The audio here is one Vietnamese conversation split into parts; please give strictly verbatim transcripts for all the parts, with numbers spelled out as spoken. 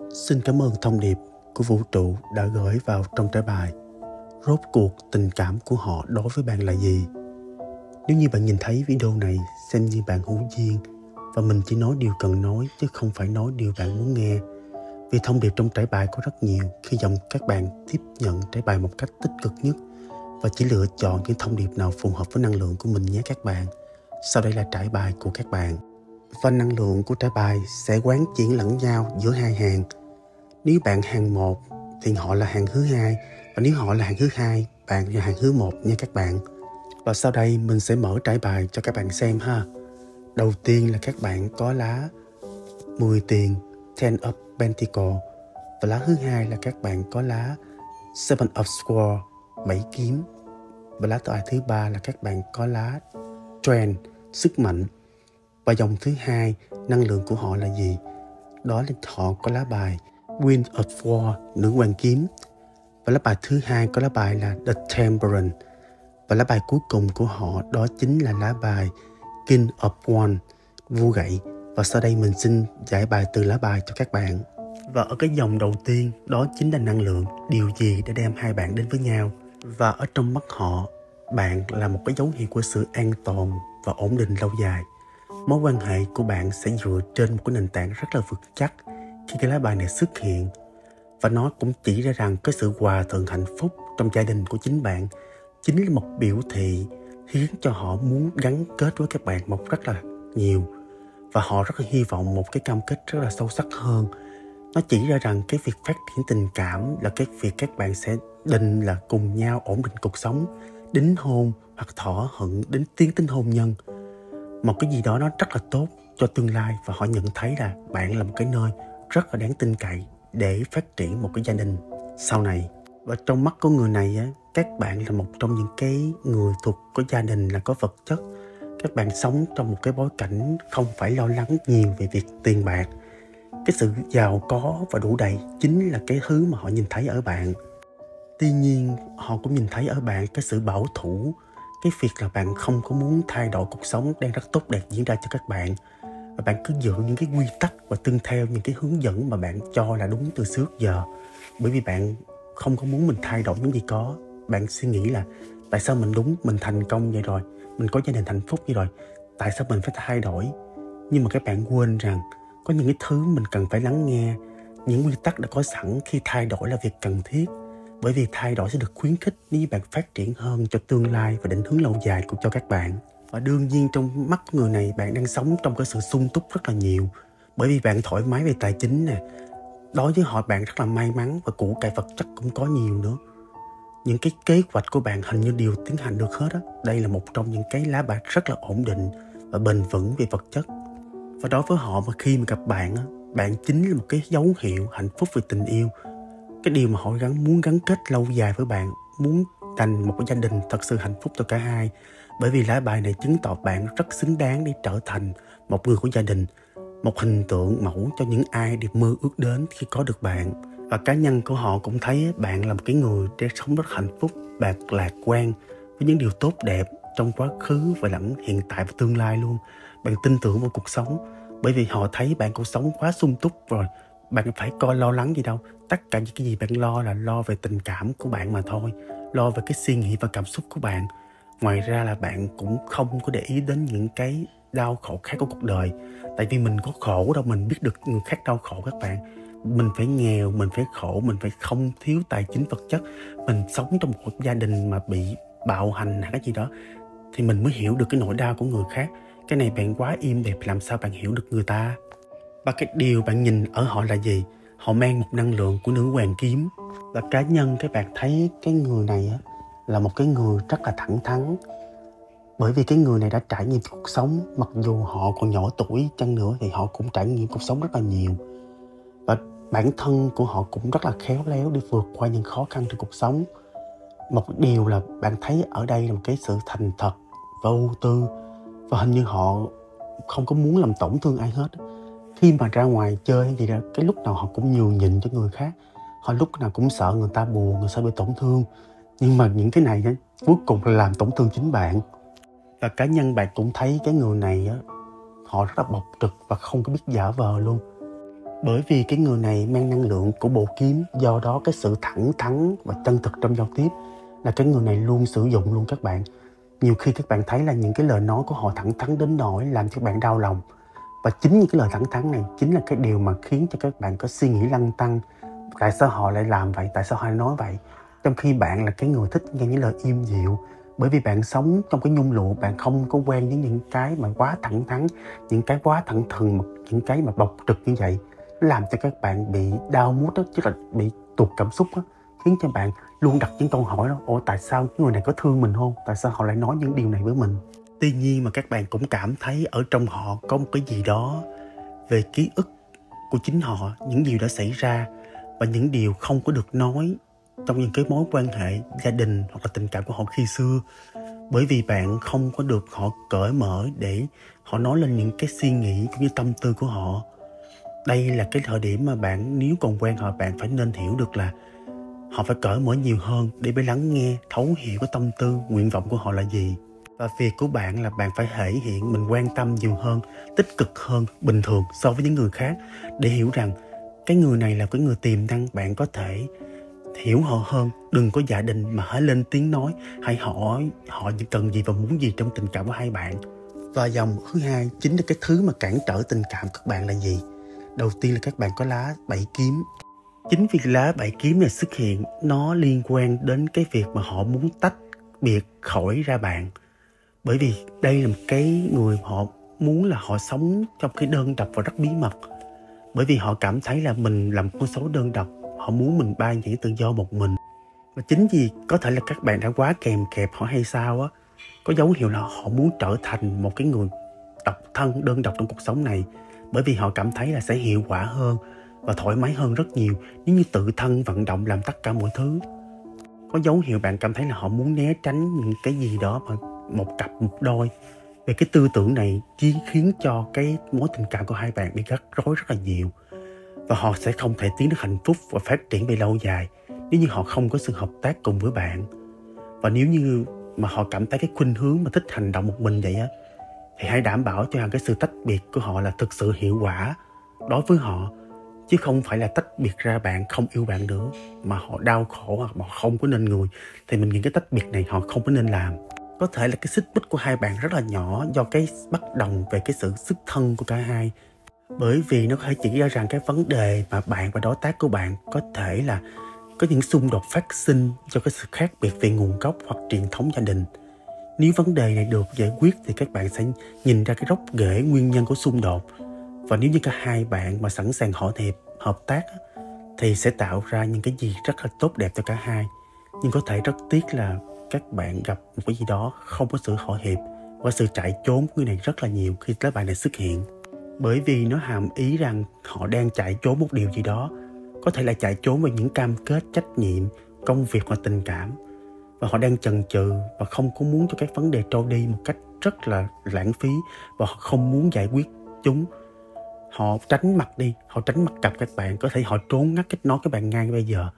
Xin cảm ơn thông điệp của vũ trụ đã gửi vào trong trải bài. Rốt cuộc tình cảm của họ đối với bạn là gì? Nếu như bạn nhìn thấy video này, xem như bạn hữu duyên và mình chỉ nói điều cần nói chứ không phải nói điều bạn muốn nghe. Vì thông điệp trong trải bài có rất nhiều, hy vọng các bạn tiếp nhận trải bài một cách tích cực nhất và chỉ lựa chọn những thông điệp nào phù hợp với năng lượng của mình nhé các bạn. Sau đây là trải bài của các bạn. Và năng lượng của trải bài sẽ quán chuyển lẫn nhau giữa hai hàng. Nếu bạn hàng một thì họ là hàng thứ hai, và nếu họ là hàng thứ hai, bạn là hàng thứ một nha các bạn. Và sau đây mình sẽ mở trải bài cho các bạn xem ha. Đầu tiên là các bạn có lá mười tiền, Ten of Pentacles, và lá thứ hai là các bạn có lá Seven of Swords, bảy kiếm, và lá bài thứ ba là các bạn có lá Strength, sức mạnh. Và dòng thứ hai, năng lượng của họ là gì? Đó là họ có lá bài Queen of Swords, nữ hoàng kiếm, và lá bài thứ hai có lá bài là The Temperance, và lá bài cuối cùng của họ đó chính là lá bài King of Wands, vua gậy. Và sau đây mình xin giải bài từ lá bài cho các bạn. Và ở cái dòng đầu tiên đó chính là năng lượng, điều gì đã đem hai bạn đến với nhau. Và ở trong mắt họ, bạn là một cái dấu hiệu của sự an toàn và ổn định lâu dài. Mối quan hệ của bạn sẽ dựa trên một cái nền tảng rất là vững chắc khi cái lá bài này xuất hiện. Và nó cũng chỉ ra rằng cái sự hòa thuận hạnh phúc trong gia đình của chính bạn chính là một biểu thị khiến cho họ muốn gắn kết với các bạn một rất là nhiều. Và họ rất là hy vọng một cái cam kết rất là sâu sắc hơn. Nó chỉ ra rằng cái việc phát triển tình cảm là cái việc các bạn sẽ định là cùng nhau ổn định cuộc sống, đính hôn hoặc thỏa thuận đến tiến tới hôn nhân. Một cái gì đó nó rất là tốt cho tương lai, và họ nhận thấy là bạn là một cái nơi rất là đáng tin cậy để phát triển một cái gia đình sau này. Và trong mắt của người này á, các bạn là một trong những cái người thuộc có gia đình là có vật chất. Các bạn sống trong một cái bối cảnh không phải lo lắng nhiều về việc tiền bạc. Cái sự giàu có và đủ đầy chính là cái thứ mà họ nhìn thấy ở bạn. Tuy nhiên họ cũng nhìn thấy ở bạn cái sự bảo thủ, cái việc là bạn không có muốn thay đổi cuộc sống đang rất tốt đẹp diễn ra cho các bạn. Và bạn cứ giữ những cái quy tắc và tuân theo những cái hướng dẫn mà bạn cho là đúng từ trước giờ. Bởi vì bạn không có muốn mình thay đổi những gì có. Bạn suy nghĩ là tại sao mình đúng, mình thành công vậy rồi, mình có gia đình hạnh phúc vậy rồi, tại sao mình phải thay đổi? Nhưng mà các bạn quên rằng có những cái thứ mình cần phải lắng nghe. Những quy tắc đã có sẵn khi thay đổi là việc cần thiết. Bởi vì thay đổi sẽ được khuyến khích nếu bạn phát triển hơn cho tương lai và định hướng lâu dài của cho các bạn. Và đương nhiên trong mắt người này bạn đang sống trong cái sự sung túc rất là nhiều. Bởi vì bạn thoải mái về tài chính nè. Đối với họ bạn rất là may mắn và của cải vật chất cũng có nhiều nữa. Những cái kế hoạch của bạn hình như đều tiến hành được hết á. Đây là một trong những cái lá bài rất là ổn định và bền vững về vật chất. Và đối với họ mà khi mà gặp bạn á, bạn chính là một cái dấu hiệu hạnh phúc về tình yêu. Cái điều mà họ gắn muốn gắn kết lâu dài với bạn, muốn thành một cái gia đình thật sự hạnh phúc cho cả hai. Bởi vì lá bài này chứng tỏ bạn rất xứng đáng để trở thành một người của gia đình, một hình tượng mẫu cho những ai được mơ ước đến khi có được bạn. Và cá nhân của họ cũng thấy bạn là một cái người đang sống rất hạnh phúc, bạn lạc quan với những điều tốt đẹp trong quá khứ và lẫn hiện tại và tương lai luôn. Bạn tin tưởng vào cuộc sống, bởi vì họ thấy bạn cuộc sống quá sung túc rồi. Bạn phải coi lo lắng gì đâu. Tất cả những cái gì bạn lo là lo về tình cảm của bạn mà thôi. Lo về cái suy nghĩ và cảm xúc của bạn. Ngoài ra là bạn cũng không có để ý đến những cái đau khổ khác của cuộc đời. Tại vì mình có khổ đâu, mình biết được người khác đau khổ các bạn. Mình phải nghèo, mình phải khổ, mình phải không thiếu tài chính vật chất. Mình sống trong một gia đình mà bị bạo hành hay cái gì đó thì mình mới hiểu được cái nỗi đau của người khác. Cái này bạn quá im đẹp, làm sao bạn hiểu được người ta? Và cái điều bạn nhìn ở họ là gì? Họ mang một năng lượng của nữ hoàng kiếm. Và cá nhân các bạn thấy cái người này á, là một cái người rất là thẳng thắn. Bởi vì cái người này đã trải nghiệm cuộc sống. Mặc dù họ còn nhỏ tuổi chăng nữa thì họ cũng trải nghiệm cuộc sống rất là nhiều. Và bản thân của họ cũng rất là khéo léo để vượt qua những khó khăn trong cuộc sống. Một điều là bạn thấy ở đây là một cái sự thành thật và ưu tư. Và hình như họ không có muốn làm tổn thương ai hết. Khi mà ra ngoài chơi hay gì đó, cái lúc nào họ cũng nhường nhịn cho người khác. Họ lúc nào cũng sợ người ta buồn, người ta bị tổn thương. Nhưng mà những cái này á, cuối cùng là làm tổn thương chính bạn. Và cá nhân bạn cũng thấy cái người này á, họ rất là bộc trực và không có biết giả vờ luôn. Bởi vì cái người này mang năng lượng của bộ kiếm, do đó cái sự thẳng thắn và chân thực trong giao tiếp là cái người này luôn sử dụng luôn các bạn. Nhiều khi các bạn thấy là những cái lời nói của họ thẳng thắn đến nỗi làm cho các bạn đau lòng. Và chính những cái lời thẳng thắn này chính là cái điều mà khiến cho các bạn có suy nghĩ lăn tăn. Tại sao họ lại làm vậy? Tại sao họ lại nói vậy? Trong khi bạn là cái người thích nghe những lời im dịu. Bởi vì bạn sống trong cái nhung lụa, bạn không có quen với những cái mà quá thẳng thắn, những cái quá thẳng thừng, những cái mà bộc trực như vậy. Nó làm cho các bạn bị đau mút đó, chứ là bị tụt cảm xúc đó, khiến cho bạn luôn đặt những câu hỏi đó. Ủa tại sao cái người này có thương mình không? Tại sao họ lại nói những điều này với mình? Tuy nhiên mà các bạn cũng cảm thấy ở trong họ có một cái gì đó về ký ức của chính họ, những điều đã xảy ra và những điều không có được nói trong những cái mối quan hệ gia đình hoặc là tình cảm của họ khi xưa. Bởi vì bạn không có được họ cởi mở để họ nói lên những cái suy nghĩ cũng như tâm tư của họ. Đây là cái thời điểm mà bạn nếu còn quen họ, bạn phải nên hiểu được là họ phải cởi mở nhiều hơn để phải lắng nghe, thấu hiểu cái tâm tư, nguyện vọng của họ là gì. Và việc của bạn là bạn phải thể hiện mình quan tâm nhiều hơn, tích cực hơn bình thường so với những người khác, để hiểu rằng cái người này là cái người tiềm năng, bạn có thể hiểu họ hơn. Đừng có giả định mà hãy lên tiếng nói, hãy hỏi họ cần gì và muốn gì trong tình cảm của hai bạn. Và dòng thứ hai chính là cái thứ mà cản trở tình cảm các bạn là gì? Đầu tiên là các bạn có lá bảy kiếm. Chính vì lá bảy kiếm này xuất hiện, nó liên quan đến cái việc mà họ muốn tách biệt khỏi ra bạn. Bởi vì đây là một cái người họ muốn là họ sống trong cái đơn độc và rất bí mật. Bởi vì họ cảm thấy là mình là một con sấu đơn độc, họ muốn mình bay nhảy tự do một mình. Và chính vì có thể là các bạn đã quá kèm kẹp họ hay sao á, có dấu hiệu là họ muốn trở thành một cái người độc thân, đơn độc trong cuộc sống này. Bởi vì họ cảm thấy là sẽ hiệu quả hơn và thoải mái hơn rất nhiều nếu như tự thân vận động làm tất cả mọi thứ. Có dấu hiệu bạn cảm thấy là họ muốn né tránh những cái gì đó mà một cặp một đôi. Về cái tư tưởng này chỉ khiến cho cái mối tình cảm của hai bạn bị rắc rối rất là nhiều. Và họ sẽ không thể tiến đến hạnh phúc và phát triển về lâu dài nếu như họ không có sự hợp tác cùng với bạn. Và nếu như mà họ cảm thấy cái khuynh hướng mà thích hành động một mình vậy á, thì hãy đảm bảo cho rằng cái sự tách biệt của họ là thực sự hiệu quả đối với họ, chứ không phải là tách biệt ra bạn không yêu bạn nữa mà họ đau khổ hoặc mà không có nên người. Thì mình nghĩ cái tách biệt này họ không có nên làm. Có thể là cái xích mích của hai bạn rất là nhỏ do cái bất đồng về cái sự xuất thân của cả hai. Bởi vì nó có thể chỉ ra rằng cái vấn đề mà bạn và đối tác của bạn có thể là có những xung đột phát sinh do cái sự khác biệt về nguồn gốc hoặc truyền thống gia đình. Nếu vấn đề này được giải quyết thì các bạn sẽ nhìn ra cái gốc rễ nguyên nhân của xung đột. Và nếu như cả hai bạn mà sẵn sàng hội thiệp, hợp tác thì sẽ tạo ra những cái gì rất là tốt đẹp cho cả hai. Nhưng có thể rất tiếc là các bạn gặp một cái gì đó không có sự hội hiệp và sự chạy trốn của người này rất là nhiều khi các bạn này xuất hiện. Bởi vì nó hàm ý rằng họ đang chạy trốn một điều gì đó. Có thể là chạy trốn về những cam kết, trách nhiệm, công việc hoặc tình cảm. Và họ đang chần chừ và không có muốn cho các vấn đề trôi đi một cách rất là lãng phí. Và họ không muốn giải quyết chúng. Họ tránh mặt đi, họ tránh mặt gặp các bạn. Có thể họ trốn ngắt kết nối các bạn ngay bây giờ.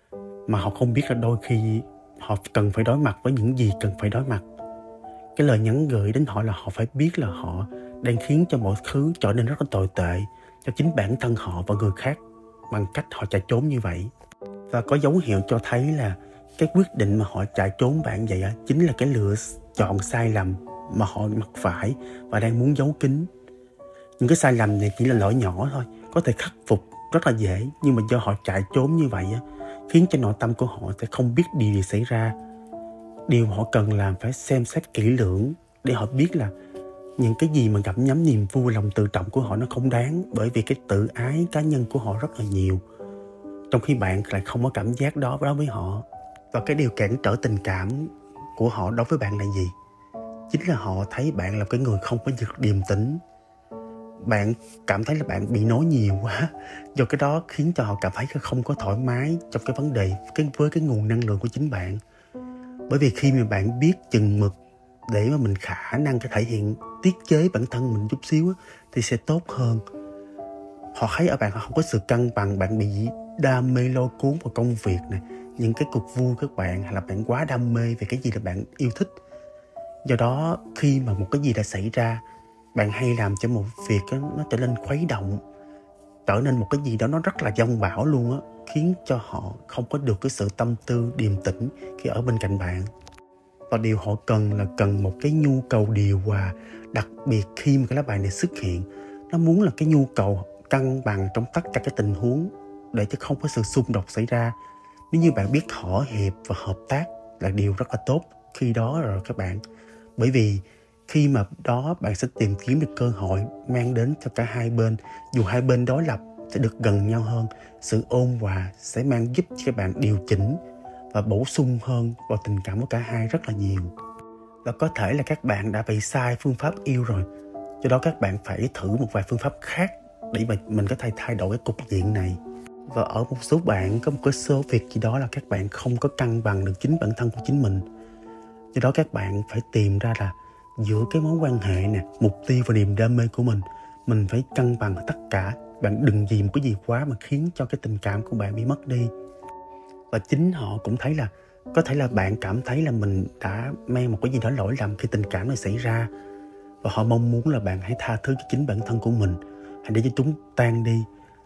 Mà họ không biết là đôi khi họ cần phải đối mặt với những gì cần phải đối mặt. Cái lời nhắn gửi đến họ là họ phải biết là họ đang khiến cho mọi thứ trở nên rất là tồi tệ cho chính bản thân họ và người khác bằng cách họ chạy trốn như vậy. Và có dấu hiệu cho thấy là cái quyết định mà họ chạy trốn bạn vậy á, chính là cái lựa chọn sai lầm mà họ mắc phải và đang muốn giấu kín. Những cái sai lầm này chỉ là lỗi nhỏ thôi, có thể khắc phục rất là dễ, nhưng mà do họ chạy trốn như vậy á, khiến cho nội tâm của họ sẽ không biết điều gì xảy ra. Điều họ cần làm phải xem xét kỹ lưỡng để họ biết là những cái gì mà gặm nhấm niềm vui, lòng tự trọng của họ nó không đáng, bởi vì cái tự ái cá nhân của họ rất là nhiều, trong khi bạn lại không có cảm giác đó đối với họ. Và cái điều cản trở tình cảm của họ đối với bạn là gì? Chính là họ thấy bạn là cái người không có điềm tĩnh. Bạn cảm thấy là bạn bị nói nhiều quá, do cái đó khiến cho họ cảm thấy không có thoải mái trong cái vấn đề với cái nguồn năng lượng của chính bạn. Bởi vì khi mà bạn biết chừng mực để mà mình khả năng cái thể hiện tiết chế bản thân mình chút xíu thì sẽ tốt hơn. Họ thấy ở bạn họ không có sự cân bằng, bạn bị đam mê lôi cuốn vào công việc này, những cái cuộc vui các bạn, hay là bạn quá đam mê về cái gì là bạn yêu thích. Do đó khi mà một cái gì đã xảy ra, bạn hay làm cho một việc đó, nó trở nên khuấy động. trở nên một cái gì đó nó rất là dông bão luôn á, khiến cho họ không có được cái sự tâm tư điềm tĩnh khi ở bên cạnh bạn. Và điều họ cần là cần một cái nhu cầu điều hòa, đặc biệt khi mà cái lá bài này xuất hiện. Nó muốn là cái nhu cầu cân bằng trong tất cả các tình huống để cho không có sự xung đột xảy ra. Nếu như bạn biết thỏa hiệp và hợp tác là điều rất là tốt khi đó rồi các bạn. Bởi vì khi mà đó bạn sẽ tìm kiếm được cơ hội mang đến cho cả hai bên, dù hai bên đối lập sẽ được gần nhau hơn. Sự ôn hòa sẽ mang giúp cho các bạn điều chỉnh và bổ sung hơn vào tình cảm của cả hai rất là nhiều. Và có thể là các bạn đã bị sai phương pháp yêu rồi, do đó các bạn phải thử một vài phương pháp khác để mà mình có thể thay đổi cái cục diện này. Và ở một số bạn có một cái số việc gì đó là các bạn không có cân bằng được chính bản thân của chính mình. Do đó các bạn phải tìm ra là giữa cái mối quan hệ nè, mục tiêu và niềm đam mê của mình, mình phải cân bằng tất cả. Bạn đừng vì một cái gì quá mà khiến cho cái tình cảm của bạn bị mất đi. Và chính họ cũng thấy là có thể là bạn cảm thấy là mình đã mang một cái gì đó lỗi lầm khi tình cảm này xảy ra. Và họ mong muốn là bạn hãy tha thứ cho chính bản thân của mình, hãy để cho chúng tan đi.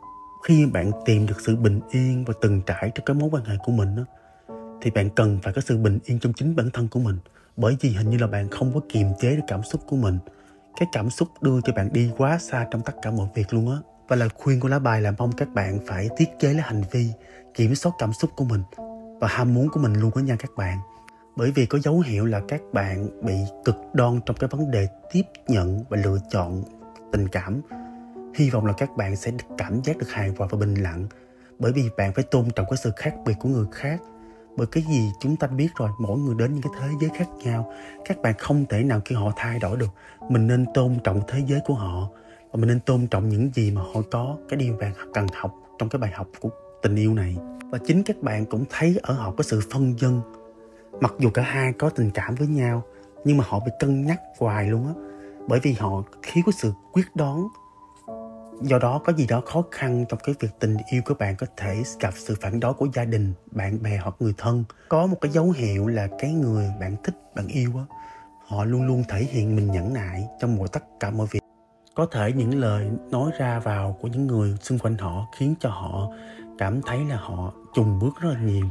Khi bạn tìm được sự bình yên và từng trải trong cái mối quan hệ của mình đó, thì bạn cần phải có sự bình yên trong chính bản thân của mình. Bởi vì hình như là bạn không có kiềm chế được cảm xúc của mình. Cái cảm xúc đưa cho bạn đi quá xa trong tất cả mọi việc luôn á. Và lời khuyên của lá bài là mong các bạn phải tiết chế lấy hành vi, kiểm soát cảm xúc của mình và ham muốn của mình luôn đó nha các bạn. Bởi vì có dấu hiệu là các bạn bị cực đoan trong cái vấn đề tiếp nhận và lựa chọn tình cảm. Hy vọng là các bạn sẽ cảm giác được hài hòa và bình lặng. Bởi vì bạn phải tôn trọng cái sự khác biệt của người khác. Bởi cái gì chúng ta biết rồi, mỗi người đến những cái thế giới khác nhau. Các bạn không thể nào khi họ thay đổi được. Mình nên tôn trọng thế giới của họ. Và mình nên tôn trọng những gì mà họ có. Cái điều bạn cần học trong cái bài học của tình yêu này. Và chính các bạn cũng thấy ở họ có sự phân vân. Mặc dù cả hai có tình cảm với nhau, nhưng mà họ bị cân nhắc hoài luôn á. Bởi vì họ thiếu có sự quyết đoán. Do đó có gì đó khó khăn trong cái việc tình yêu của bạn có thể gặp sự phản đối của gia đình, bạn bè hoặc người thân. Có một cái dấu hiệu là cái người bạn thích, bạn yêu á, họ luôn luôn thể hiện mình nhẫn nại trong mọi tất cả mọi việc. Có thể những lời nói ra vào của những người xung quanh họ khiến cho họ cảm thấy là họ chùn bước rất là nhiều.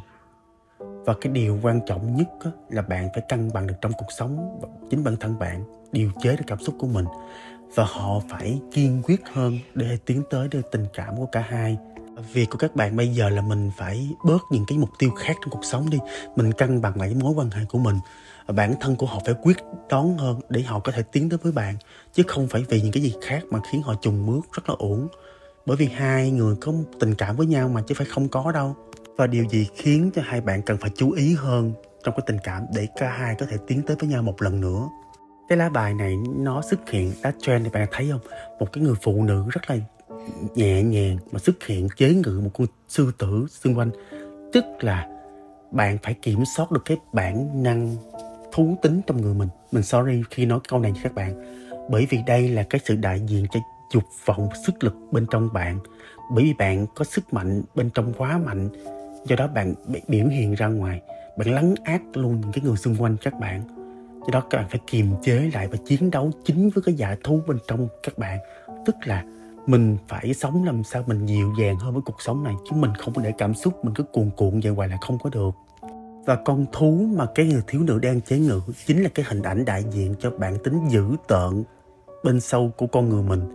Và cái điều quan trọng nhất á, là bạn phải cân bằng được trong cuộc sống. Chính bản thân bạn điều chế được cảm xúc của mình. Và họ phải kiên quyết hơn để tiến tới được tình cảm của cả hai. Việc của các bạn bây giờ là mình phải bớt những cái mục tiêu khác trong cuộc sống đi. Mình cân bằng lại cái mối quan hệ của mình. Bản thân của họ phải quyết đoán hơn để họ có thể tiến tới với bạn. Chứ không phải vì những cái gì khác mà khiến họ chùn bước rất là uổng. Bởi vì hai người có tình cảm với nhau mà chứ phải không có đâu. Và điều gì khiến cho hai bạn cần phải chú ý hơn trong cái tình cảm để cả hai có thể tiến tới với nhau một lần nữa. Cái lá bài này nó xuất hiện, lá trend này bạn thấy không? Một cái người phụ nữ rất là nhẹ nhàng mà xuất hiện chế ngự một con sư tử xung quanh. Tức là bạn phải kiểm soát được cái bản năng thú tính trong người mình. Mình sorry khi nói câu này với các bạn. Bởi vì đây là cái sự đại diện cho dục vọng, sức lực bên trong bạn. Bởi vì bạn có sức mạnh bên trong quá mạnh. Do đó bạn biểu hiện ra ngoài. Bạn lấn át luôn những cái người xung quanh các bạn. Do đó các bạn phải kiềm chế lại và chiến đấu chính với cái dạ thú bên trong các bạn. Tức là mình phải sống làm sao mình dịu dàng hơn với cuộc sống này. Chứ mình không có để cảm xúc mình cứ cuồn cuộn vậy hoài là không có được. Và con thú mà cái người thiếu nữ đang chế ngự chính là cái hình ảnh đại diện cho bản tính dữ tợn bên sâu của con người mình.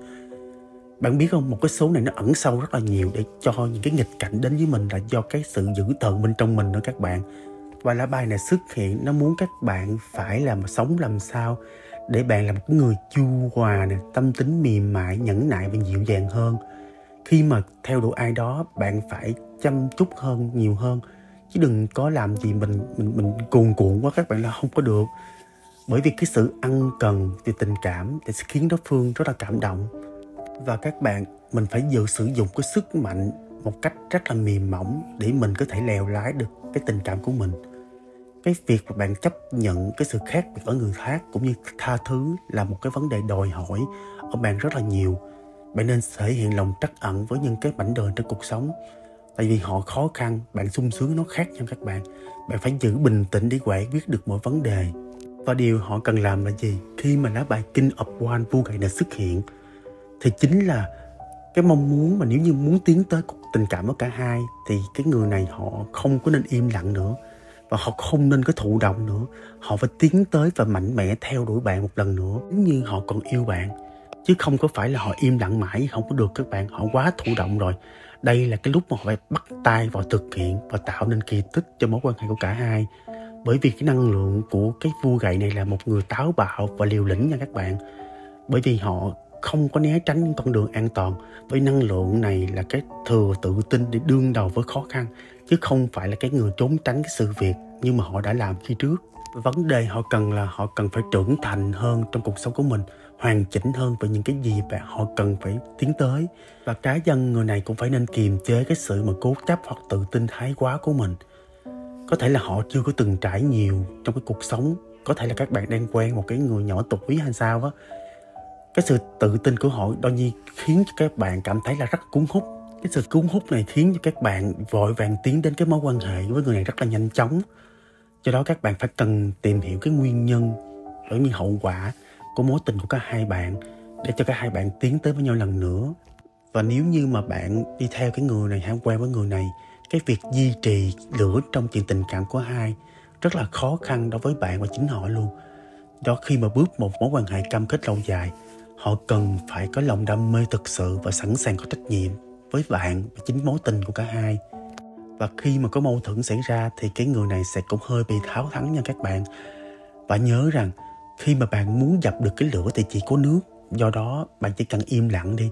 Bạn biết không, một cái số này nó ẩn sâu rất là nhiều để cho những cái nghịch cảnh đến với mình là do cái sự dữ tợn bên trong mình đó các bạn. Và lá bài này xuất hiện nó muốn các bạn phải làm sống làm sao để bạn là một người chu hòa nè, tâm tính mềm mại, nhẫn nại và dịu dàng hơn. Khi mà theo đuổi ai đó bạn phải chăm chút hơn, nhiều hơn. Chứ đừng có làm gì mình mình mình cuồn cuộn quá các bạn là không có được. Bởi vì cái sự ân cần về tình cảm để khiến đối phương rất là cảm động. Và các bạn, mình phải dự sử dụng cái sức mạnh một cách rất là mềm mỏng để mình có thể lèo lái được cái tình cảm của mình. Cái việc mà bạn chấp nhận cái sự khác biệt ở người khác cũng như tha thứ là một cái vấn đề đòi hỏi ở bạn rất là nhiều. Bạn nên thể hiện lòng trắc ẩn với những cái mảnh đời trong cuộc sống. Tại vì họ khó khăn, bạn sung sướng nó khác nhau các bạn. Bạn phải giữ bình tĩnh để giải quyết được mọi vấn đề. Và điều họ cần làm là gì? Khi mà lá bài King of Wands vua gậy này xuất hiện thì chính là Cái mong muốn mà nếu như muốn tiến tới cuộc tình cảm với cả hai thì cái người này họ không có nên im lặng nữa, và họ không nên có thụ động nữa. Họ phải tiến tới và mạnh mẽ theo đuổi bạn một lần nữa nếu như họ còn yêu bạn, chứ không có phải là họ im lặng mãi không có được các bạn. Họ quá thụ động rồi. Đây là cái lúc mà họ phải bắt tay vào thực hiện và tạo nên kỳ tích cho mối quan hệ của cả hai. Bởi vì cái năng lượng của cái vua gậy này là một người táo bạo và liều lĩnh nha các bạn. Bởi vì họ không có né tránh những con đường an toàn. Với năng lượng này là cái thừa tự tin để đương đầu với khó khăn, chứ không phải là cái người trốn tránh cái sự việc như mà họ đã làm khi trước. Vấn đề họ cần là họ cần phải trưởng thành hơn trong cuộc sống của mình, hoàn chỉnh hơn về những cái gì mà họ cần phải tiến tới. Và cá nhân người này cũng phải nên kiềm chế cái sự mà cố chấp hoặc tự tin thái quá của mình. Có thể là họ chưa có từng trải nhiều trong cái cuộc sống. Có thể là các bạn đang quen một cái người nhỏ tuổi hay sao á. Cái sự tự tin của họ đôi nhiên khiến cho các bạn cảm thấy là rất cuốn hút. Cái sự cuốn hút này khiến cho các bạn vội vàng tiến đến cái mối quan hệ với người này rất là nhanh chóng. Do đó các bạn phải cần tìm hiểu cái nguyên nhân cũng như hậu quả của mối tình của cả hai bạn để cho cả hai bạn tiến tới với nhau lần nữa. Và nếu như mà bạn đi theo cái người này hay quen với người này, cái việc duy trì lửa trong chuyện tình cảm của hai rất là khó khăn đối với bạn và chính họ luôn. Do khi mà bước một mối quan hệ cam kết lâu dài, họ cần phải có lòng đam mê thực sự và sẵn sàng có trách nhiệm với bạn và chính mối tình của cả hai. Và khi mà có mâu thuẫn xảy ra thì cái người này sẽ cũng hơi bị tháo thắng nha các bạn. Và nhớ rằng khi mà bạn muốn dập được cái lửa thì chỉ có nước. Do đó bạn chỉ cần im lặng đi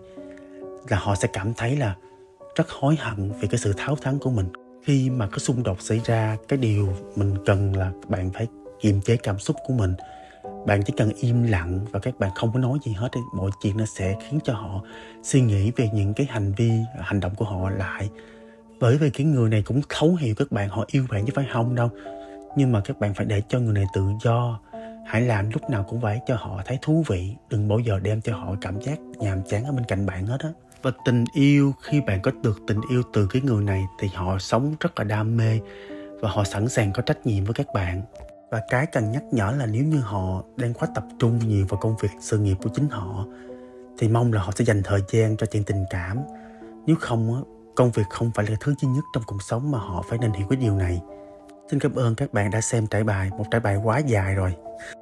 là họ sẽ cảm thấy là rất hối hận vì cái sự tháo thắng của mình. Khi mà có xung đột xảy ra, cái điều mình cần là bạn phải kiềm chế cảm xúc của mình. Bạn chỉ cần im lặng và các bạn không có nói gì hết. Mọi chuyện nó sẽ khiến cho họ suy nghĩ về những cái hành vi, hành động của họ lại. Bởi vì cái người này cũng thấu hiểu các bạn, họ yêu bạn chứ phải không đâu. Nhưng mà các bạn phải để cho người này tự do. Hãy làm lúc nào cũng phải cho họ thấy thú vị. Đừng bao giờ đem cho họ cảm giác nhàm chán ở bên cạnh bạn hết á. Và tình yêu, khi bạn có được tình yêu từ cái người này thì họ sống rất là đam mê và họ sẵn sàng có trách nhiệm với các bạn. Và cái cần nhắc nhở là nếu như họ đang quá tập trung nhiều vào công việc, sự nghiệp của chính họ thì mong là họ sẽ dành thời gian cho chuyện tình cảm. Nếu không, công việc không phải là thứ duy nhất trong cuộc sống mà họ phải nên hiểu cái điều này. Xin cảm ơn các bạn đã xem trải bài, một trải bài quá dài rồi.